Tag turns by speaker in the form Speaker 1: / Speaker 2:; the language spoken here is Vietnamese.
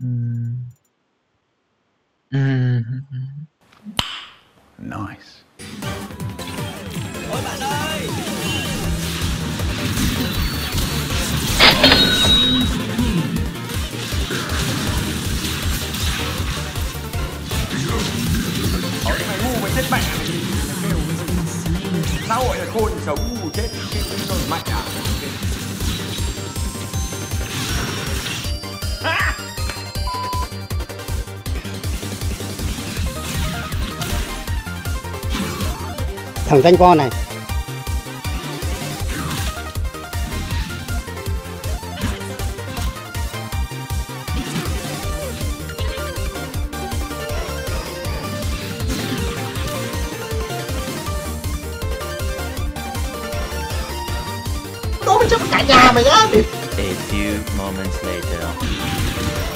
Speaker 1: Ừm. Nice.
Speaker 2: Ôi bạn ơi.
Speaker 3: Ôi mày ngu mày chết mẹ mày đi. Mày kêu cái gì? Xã hội là khôn sống ngu chết kêu cái rồi mạnh à?
Speaker 4: Thằng danh con này.
Speaker 5: Đố mày chấp cả nhà mày á.
Speaker 6: A few moments later.